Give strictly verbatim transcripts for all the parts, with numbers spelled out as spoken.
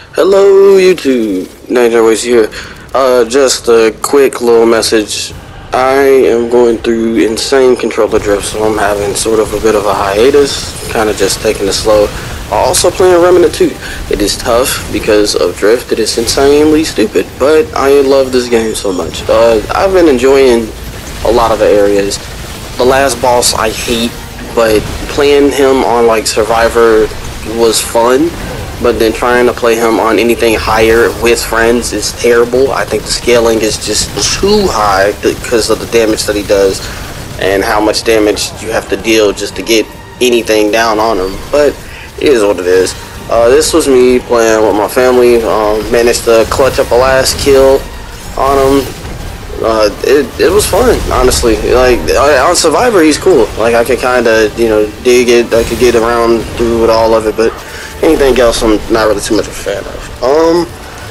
Hello, YouTube. Ninja Ways here. Uh, just a quick little message. I am going through insane controller drift, so I'm having sort of a bit of a hiatus, kind of just taking it slow. Also playing Remnant two. It is tough because of drift. It is insanely stupid, but I love this game so much. Uh, I've been enjoying a lot of the areas. The last boss I hate, but playing him on like Survivor was fun. But then trying to play him on anything higher with friends is terrible. I think the scaling is just too high because of the damage that he does and how much damage you have to deal just to get anything down on him. But it is what it is. Uh, this was me playing with my family. Um, managed to clutch up a last kill on him. Uh, it, it was fun, honestly. Like, on Survivor, he's cool. Like, I could kind of, you know, dig it. I could get around through with all of it, but anything else I'm not really too much of a fan of. Um,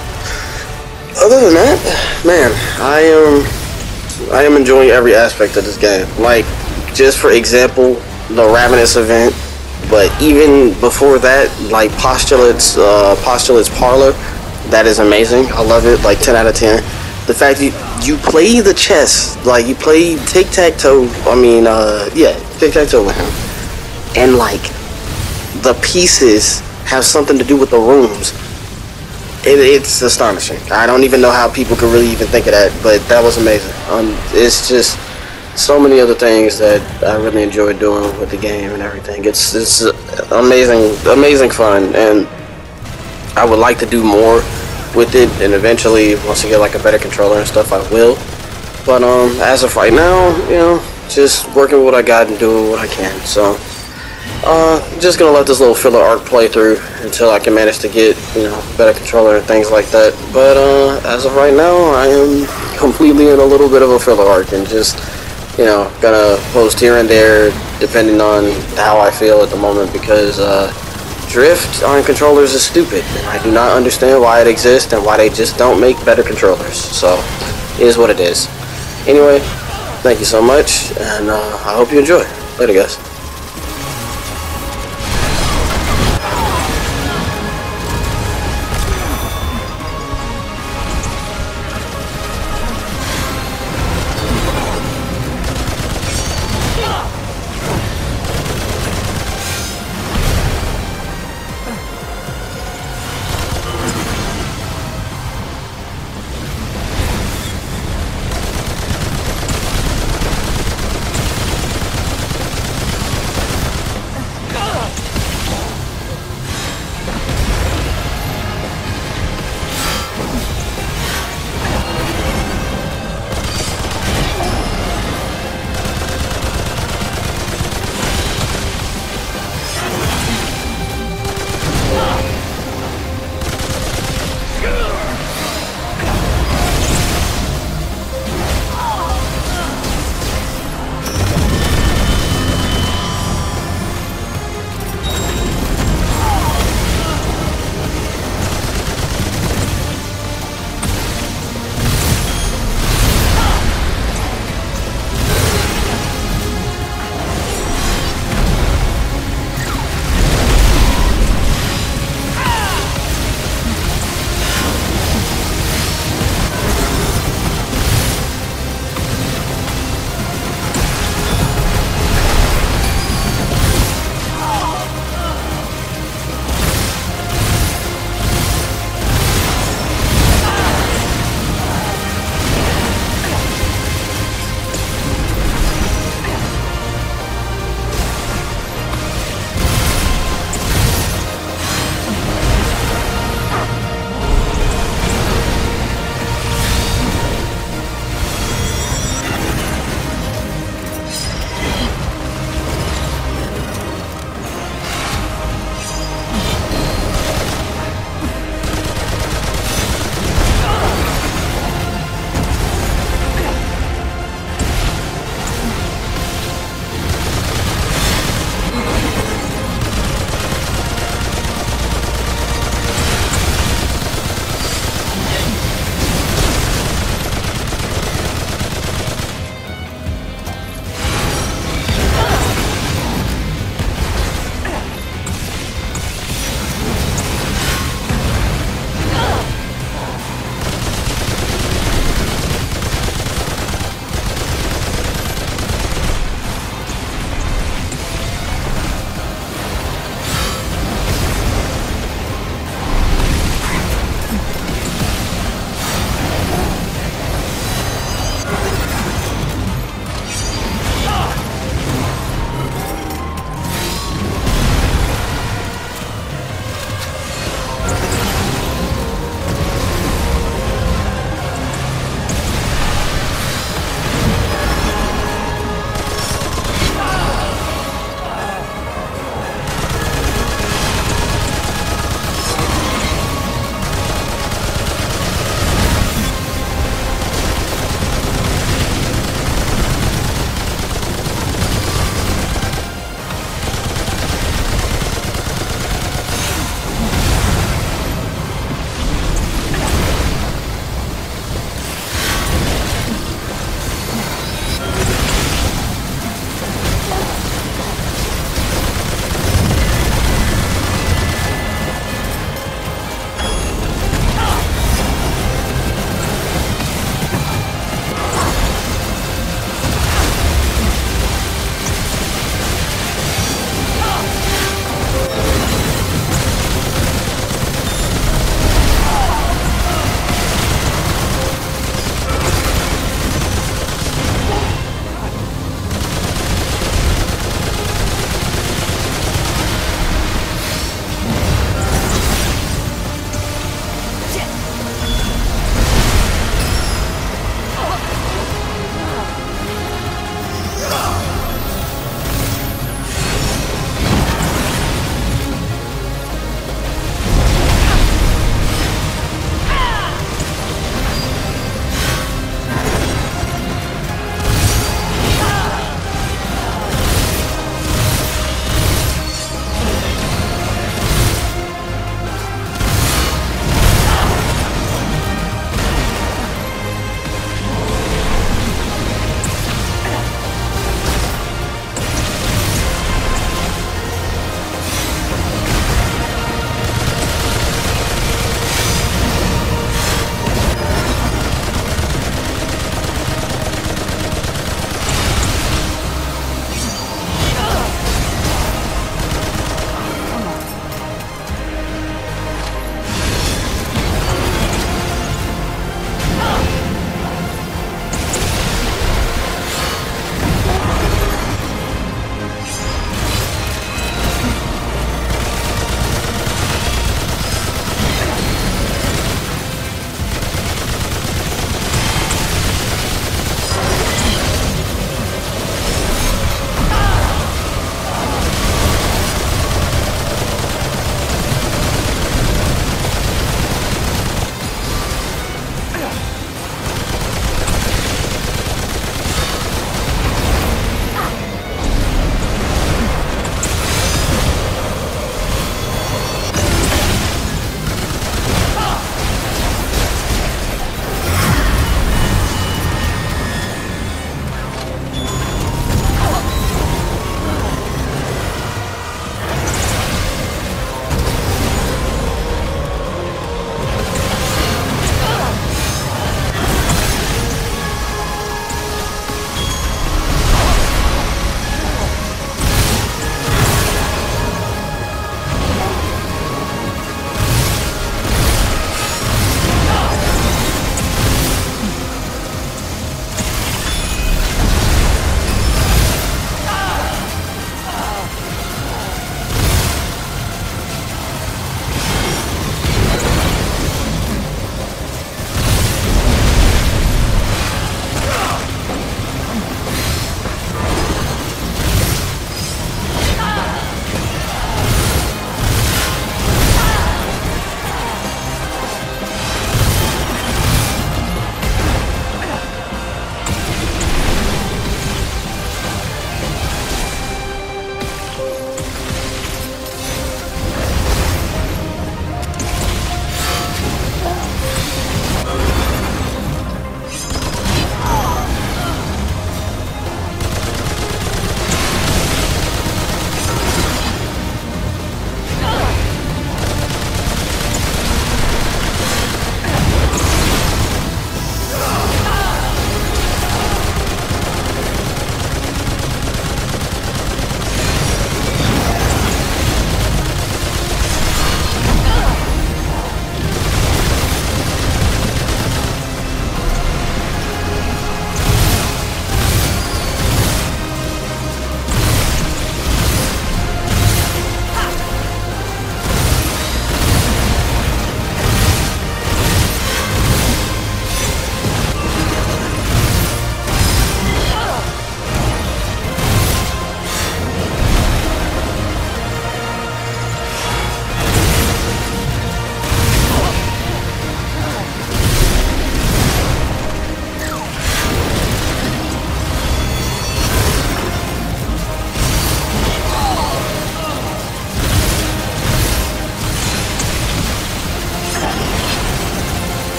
other than that, man, I am, I am enjoying every aspect of this game. Like, just for example, the Ravenous event, but even before that, like, Postulates, uh, Postulates Parlor, that is amazing. I love it, like, ten out of ten. The fact you you play the chess, like you play tic-tac-toe, I mean, uh, yeah, tic-tac-toe with him, and like the pieces have something to do with the rooms. It, it's astonishing. I don't even know how people could really even think of that, but that was amazing. Um, it's just so many other things that I really enjoy doing with the game and everything. It's it's amazing, amazing fun, and I would like to do more with it, and eventually once I get like a better controller and stuff I will, but um as of right now, you know, just working with what I got and doing what I can. So uh just gonna let this little filler arc play through until I can manage to get, you know, better controller and things like that. But uh as of right now, I am completely in a little bit of a filler arc and just, you know, gonna post here and there depending on how I feel at the moment, because uh drift on controllers is stupid, and I do not understand why it exists and why they just don't make better controllers. So, it is what it is. Anyway, thank you so much, and uh, I hope you enjoy. Later, guys.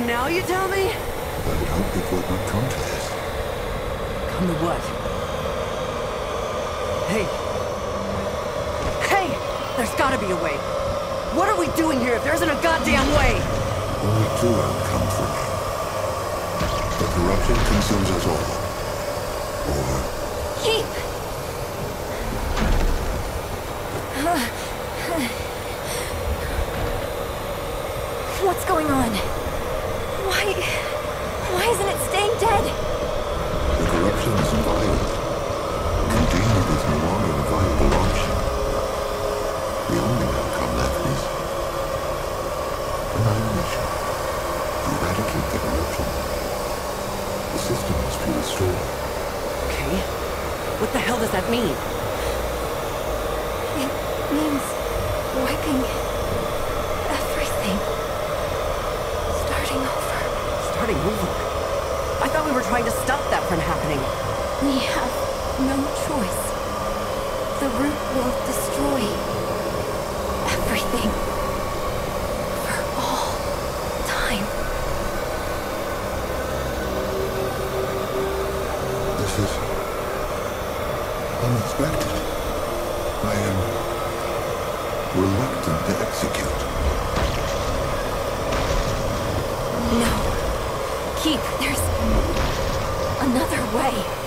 Now you tell me? I had hoped it would not come to this. Come to what? Hey. Hey! There's gotta be a way. What are we doing here if there isn't a goddamn way? Only two outcomes remain. The corruption consumes us all. Or... Keep! What's going on? Why... Why isn't it staying dead? The corruption is violent. Indeed, it is no longer a viable option. The only outcome left is... annihilation. To eradicate the corruption, the system must be restored. Okay. What the hell does that mean? It means wiping everything. Starting over. Starting over? I thought we were trying to stop that from happening. We have no choice. The root will destroy everything. For all time. This is... unexpected. I am... reluctant to execute. No. Keep. There's another way.